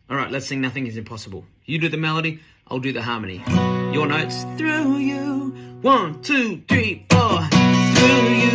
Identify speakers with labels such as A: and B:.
A: All right, let's sing Nothing Is Impossible. You do the melody, I'll do the harmony. Your notes. Through you. 1, 2, 3, 4. Through you.